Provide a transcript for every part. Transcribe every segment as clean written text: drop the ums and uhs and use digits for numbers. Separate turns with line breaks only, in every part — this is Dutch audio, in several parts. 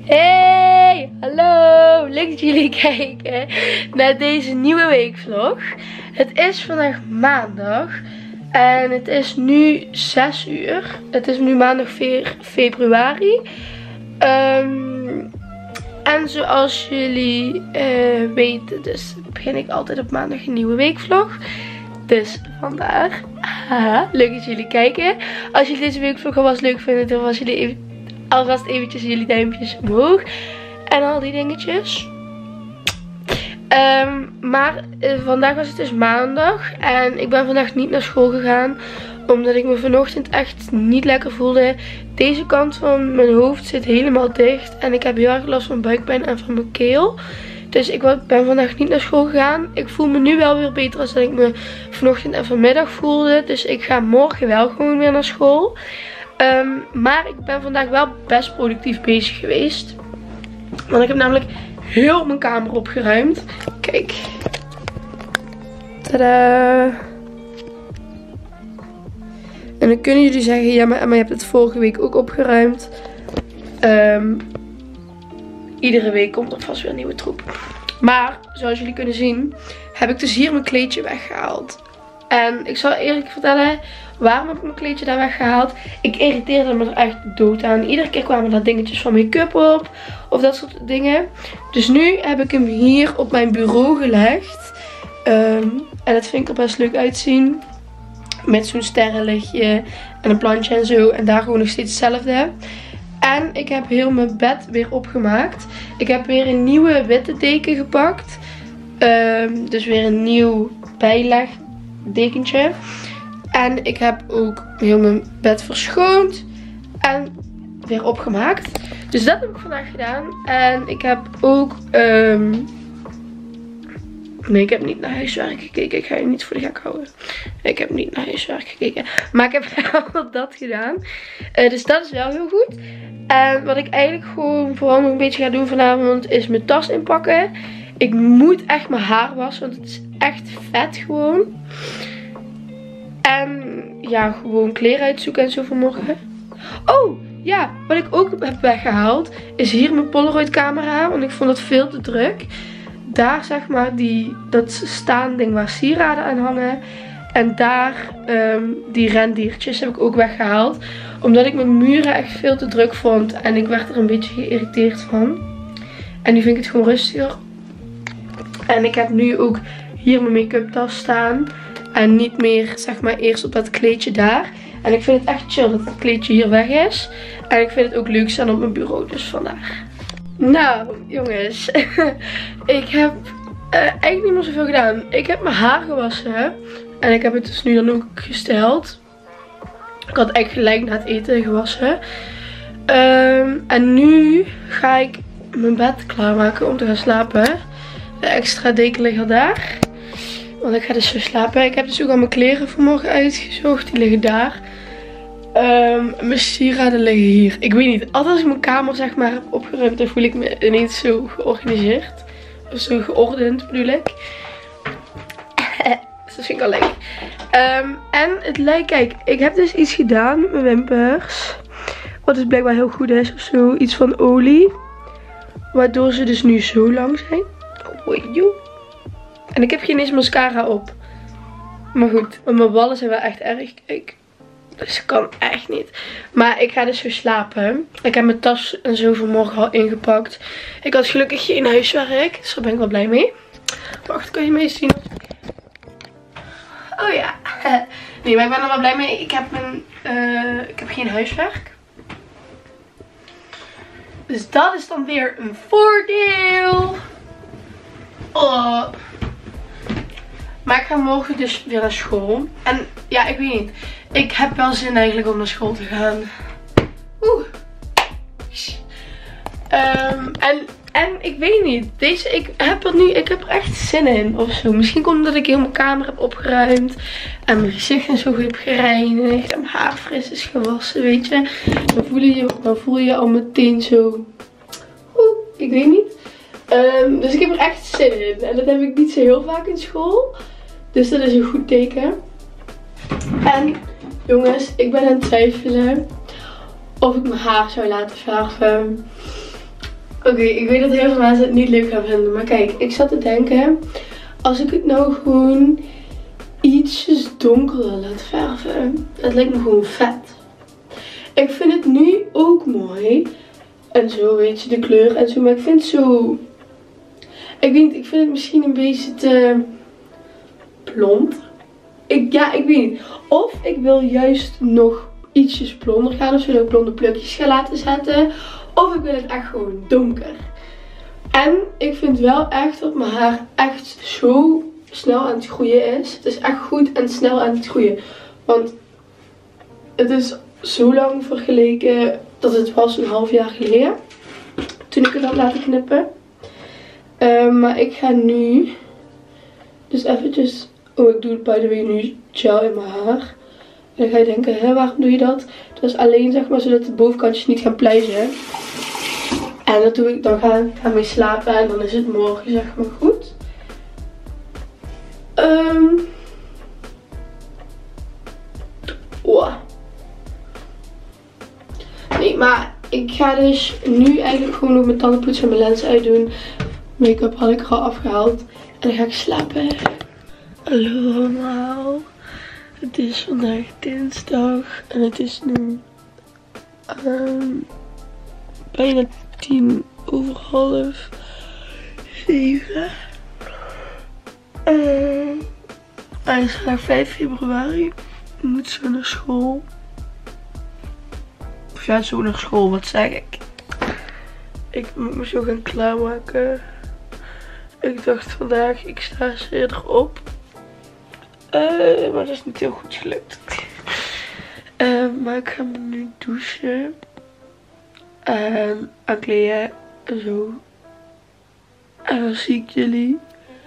Hey, hallo! Leuk dat jullie kijken naar deze nieuwe weekvlog. Het is vandaag maandag en het is nu 6 uur. Het is nu maandag 4 februari. En zoals jullie weten, dus begin ik altijd op maandag een nieuwe weekvlog. Dus vandaag, leuk dat jullie kijken. Als jullie deze weekvlog alvast leuk vinden, dan was jullie alvast eventjes jullie duimpjes omhoog. En al die dingetjes. Maar vandaag was het dus maandag. En ik ben vandaag niet naar school gegaan. Omdat ik me vanochtend echt niet lekker voelde. Deze kant van mijn hoofd zit helemaal dicht. En ik heb heel erg last van buikpijn en van mijn keel. Dus ik ben vandaag niet naar school gegaan. Ik voel me nu wel weer beter als dat ik me vanochtend en vanmiddag voelde. Dus ik ga morgen wel gewoon weer naar school. Maar ik ben vandaag wel best productief bezig geweest. Want ik heb namelijk heel mijn kamer opgeruimd. Kijk. Tadaa. En dan kunnen jullie zeggen, ja maar Emma, je hebt het vorige week ook opgeruimd. Iedere week komt er vast weer een nieuwe troep. Maar, zoals jullie kunnen zien, heb ik dus hier mijn kleedje weggehaald. En ik zal eerlijk vertellen, waarom heb ik mijn kleedje daar weggehaald? Ik irriteerde me er echt dood aan. Iedere keer kwamen er dingetjes van make-up op. Of dat soort dingen. Dus nu heb ik hem hier op mijn bureau gelegd. En dat vind ik er best leuk uitzien. Met zo'n sterrenlichtje en een plantje en zo. En daar gewoon nog steeds hetzelfde. En ik heb heel mijn bed weer opgemaakt. Ik heb weer een nieuwe witte deken gepakt. Dus weer een nieuw bijlegdekentje. En ik heb ook heel mijn bed verschoond. En weer opgemaakt. Dus dat heb ik vandaag gedaan. En ik heb ook... Nee, ik heb niet naar huiswerk gekeken. Ik ga je niet voor de gek houden. Ik heb niet naar huiswerk gekeken. Maar ik heb wel dat gedaan. Dus dat is wel heel goed. En wat ik eigenlijk gewoon vooral nog een beetje ga doen vanavond is mijn tas inpakken. Ik moet echt mijn haar wassen. Want het is echt vet gewoon. En ja, gewoon kleren uitzoeken en zo vanmorgen. Oh, ja. Wat ik ook heb weggehaald is hier mijn Polaroid camera. Want ik vond het veel te druk. Daar zeg maar dat staanding waar sieraden aan hangen. En daar die rendiertjes heb ik ook weggehaald. Omdat ik mijn muren echt veel te druk vond. En ik werd er een beetje geïrriteerd van. En nu vind ik het gewoon rustiger. En ik heb nu ook hier mijn make-up tas staan. En niet meer zeg maar eerst op dat kleedje daar. En ik vind het echt chill dat het kleedje hier weg is. En ik vind het ook leuk staan op mijn bureau dus vandaag. Nou, jongens. Ik heb eigenlijk niet meer zoveel gedaan. Ik heb mijn haar gewassen. En ik heb het dus nu dan ook gesteld. Ik had echt gelijk na het eten gewassen. En nu ga ik mijn bed klaarmaken om te gaan slapen. De extra deken ligt al daar. Want ik ga dus zo slapen. Ik heb dus ook al mijn kleren vanmorgen uitgezocht. Die liggen daar. Mijn sieraden liggen hier. Ik weet niet. Altijd als ik mijn kamer zeg maar heb opgeruimd, dan voel ik me ineens zo georganiseerd. Of zo geordend bedoel ik. Dus dat vind ik al leuk. En het lijkt, kijk, ik heb dus iets gedaan met mijn wimpers. Wat dus blijkbaar heel goed is of zo. Iets van olie. Waardoor ze dus nu zo lang zijn. En ik heb geen eens mascara op. Maar goed, want mijn ballen zijn wel echt erg. Kijk. Dus dat kan echt niet. Maar ik ga dus zo slapen. Ik heb mijn tas en zo vanmorgen al ingepakt. Ik had gelukkig geen huiswerk. Dus daar ben ik wel blij mee. Wacht, kan je mee zien? Oh ja. Nee, maar ik ben er wel blij mee. Ik heb geen huiswerk. Dus dat is dan weer een voordeel. Oh. Maar ik ga morgen dus weer naar school. En ja, ik weet niet. Ik heb wel zin eigenlijk om naar school te gaan. En ik weet niet. Ik heb er echt zin in of zo. Misschien komt het omdat ik heel mijn kamer heb opgeruimd. En mijn gezicht en zo goed heb gereinigd. En mijn haar fris is gewassen, weet je. Dan voel je al meteen zo. Ik weet niet. Dus ik heb er echt zin in. En dat heb ik niet zo heel vaak in school. Dus dat is een goed teken. En jongens, ik ben aan het twijfelen of ik mijn haar zou laten verven. Oké, ik weet dat heel veel mensen het niet leuk gaan vinden. Maar kijk, ik zat te denken. Als ik het nou gewoon ietsjes donkerder laat verven. Het lijkt me gewoon vet. Ik vind het nu ook mooi. En zo, weet je, de kleur en zo. Maar ik vind het zo... Ik weet niet, ik vind het misschien een beetje te blond. Ik weet niet. Of ik wil juist nog ietsjes blonder gaan. Of zodat ik blonde plukjes ga laten zetten. Of ik wil het echt gewoon donker. En ik vind wel echt dat mijn haar echt zo snel aan het groeien is. Het is echt goed en snel aan het groeien. Want het is zo lang vergeleken dat het was een half jaar geleden. Toen ik het had laten knippen. Maar ik ga nu dus eventjes... Oh, ik doe by the way nu gel in mijn haar. En dan ga je denken, hè, waarom doe je dat? Dat is alleen zeg maar zodat de bovenkantjes niet gaan plijzen. En dat doe ik, dan ga ik mee slapen en dan is het morgen zeg maar goed. Nee, maar ik ga dus nu eigenlijk gewoon nog mijn tanden poetsen en mijn lens uitdoen. Make-up had ik er al afgehaald. En dan ga ik slapen. Hallo allemaal. Het is vandaag dinsdag. En het is nu bijna 7:10. Het is vandaag 5 februari. Ik moet zo naar school. Of ja, zo naar school, wat zeg ik? Ik moet me zo gaan klaarmaken. Ik dacht vandaag, ik sta eens eerder op. Maar dat is niet heel goed gelukt. Maar ik ga me nu douchen. En aankleden en zo. En dan zie ik jullie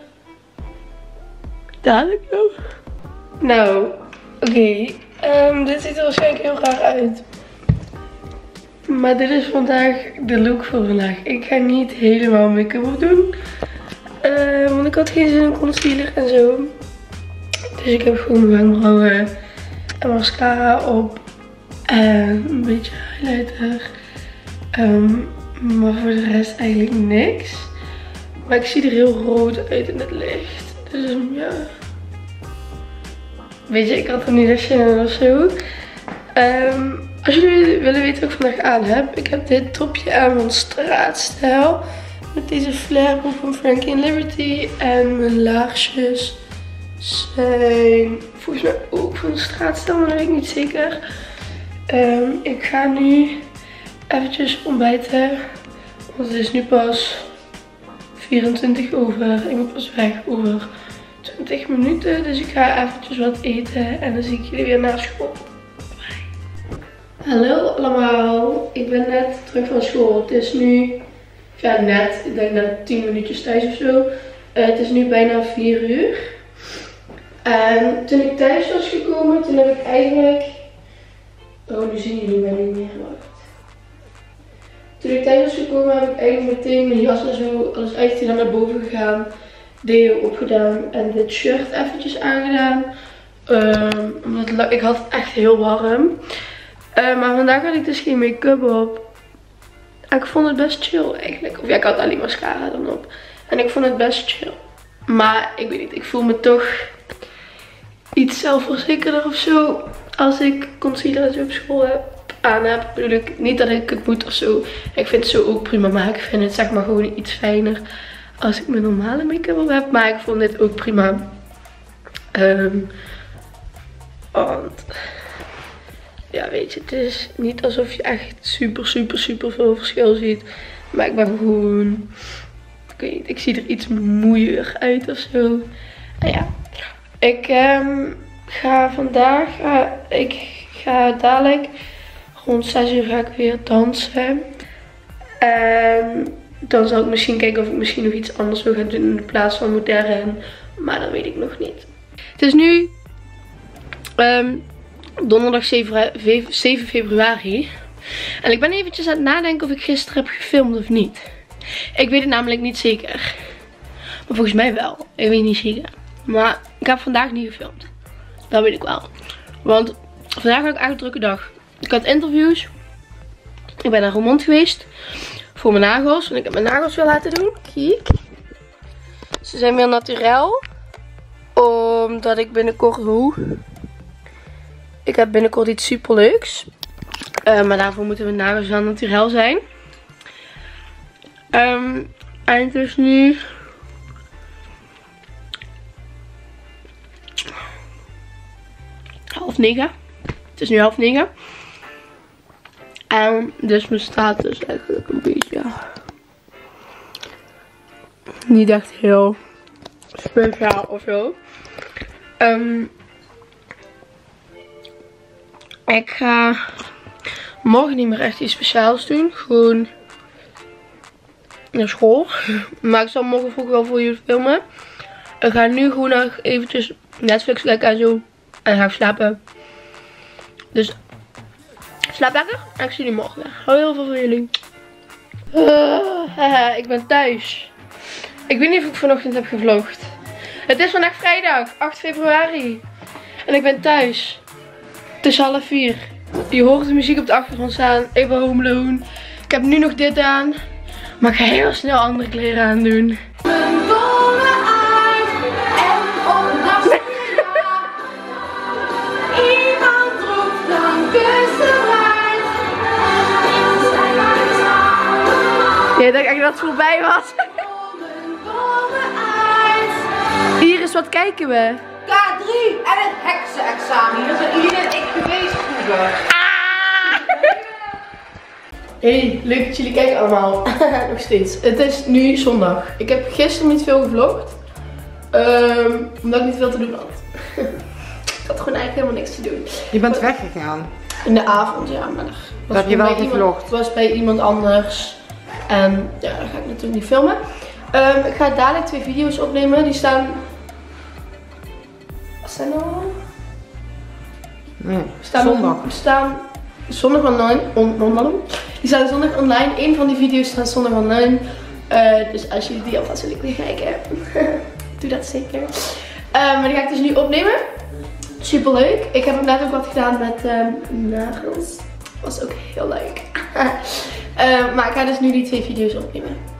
dadelijk nog. Nou, oké. Dit ziet er waarschijnlijk heel raar uit. Maar dit is vandaag de look voor vandaag. Ik ga niet helemaal make-up op doen. Want ik had geen zin in concealer en zo. Dus ik heb gewoon mijn wenkbrauwen en mascara op. En een beetje highlighter. Maar voor de rest eigenlijk niks. Maar ik zie er heel rood uit in het licht. Dus ja. Weet je, ik had er niet echt zin in of zo. Als jullie willen weten wat ik vandaag aan heb. Ik heb dit topje aan van Straatstijl. Met deze flairbroek van Frankie & Liberty. En mijn laarsjes zijn volgens mij ook van Straatstijl, maar dat weet ik niet zeker. Ik ga nu eventjes ontbijten. Want het is nu pas 24 over. Ik moet pas weg over 20 minuten. Dus ik ga eventjes wat eten. En dan zie ik jullie weer na school. Bye. Hallo allemaal. Ik ben net terug van school. Het is nu... Ja, net. Ik denk net 10 minuutjes thuis of zo. Het is nu bijna 4 uur. En toen ik thuis was gekomen, toen heb ik eigenlijk... Oh, nu zien jullie mij niet meer. Wacht. Toen ik thuis was gekomen, heb ik eigenlijk meteen mijn jas en zo alles uitgedaan, naar boven gegaan. Deo opgedaan en dit shirt eventjes aangedaan. Omdat ik had het echt heel warm. Maar vandaag had ik dus geen make-up op. En ik vond het best chill eigenlijk. Of ja, ik had alleen mascara dan op. En ik vond het best chill. Maar ik weet niet, ik voel me toch iets zelfverzekerder of zo. Als ik concealer zo op school aan heb. Bedoel ik niet dat ik het moet of zo. Ik vind het zo ook prima. Maar ik vind het zeg maar gewoon iets fijner als ik mijn normale make-up op heb. Maar ik vond dit ook prima. Want... Ja, weet je, het is niet alsof je echt super veel verschil ziet. Maar ik ben gewoon... Ik weet niet, ik zie er iets moeier uit of zo. Nou ja, ik ga vandaag... ik ga dadelijk rond 6 uur ga ik weer dansen. En dan zal ik misschien kijken of ik misschien nog iets anders wil gaan doen in de plaats van modern. Maar dat weet ik nog niet. Het is nu... donderdag 7 februari. En ik ben eventjes aan het nadenken of ik gisteren heb gefilmd of niet. Ik weet het namelijk niet zeker. Maar volgens mij wel. Ik weet niet zeker. Maar ik heb vandaag niet gefilmd. Dat weet ik wel. Want vandaag had ik echt een drukke dag. Ik had interviews. Ik ben naar Roermond geweest. voor mijn nagels. En ik heb mijn nagels wil laten doen. Kijk. Ze zijn weer naturel. Omdat ik binnenkort... Ik heb binnenkort iets superleuks. Maar daarvoor moeten mijn nagels wel naturel zijn. En het is nu... half 9. Het is nu half 9. En dus mijn status eigenlijk een beetje... niet echt heel speciaal of zo. Ik ga morgen niet meer echt iets speciaals doen. Gewoon naar school. Maar ik zal morgen vroeg wel voor jullie filmen. Ik ga nu gewoon nog eventjes Netflix kijken en zo. En dan ga ik slapen. Dus slaap lekker. En ik zie jullie morgen. Hou heel veel van jullie. Ik ben thuis. Ik weet niet of ik vanochtend heb gevlogd. Het is vandaag vrijdag, 8 februari. En ik ben thuis. Het is 3:30. Je hoort de muziek op de achtergrond staan. Ik ben home alone. Ik heb nu nog dit aan. Maar ik ga heel snel andere kleren aan doen. Ja, ik dacht echt dat het voorbij was. Iris, wat kijken we?
K3 en het heksenexamen. Hier zijn jullie en ik geweest vroeger.
Hey, leuk dat jullie kijken allemaal. Nog steeds. Het is nu zondag. Ik heb gisteren niet veel gevlogd. Omdat ik niet veel te doen had. Ik had gewoon eigenlijk helemaal niks te doen.
Je bent weggegaan.
In de avond, ja. Maar
dat heb je wel gevlogd.
Het was bij iemand anders. En ja, dat ga ik natuurlijk niet filmen. Ik ga dadelijk 2 video's opnemen. Die staan... Wat zijn nou?
Nee, zondag.
Zondag online. Die staan zondag online. Eén van die video's staat zondag online. Dus als jullie die alvast willen kijken, doe dat zeker. Maar die ga ik dus nu opnemen. Super leuk. Ik heb ook net ook wat gedaan met nagels. Was ook heel leuk. Maar ik ga dus nu die 2 video's opnemen.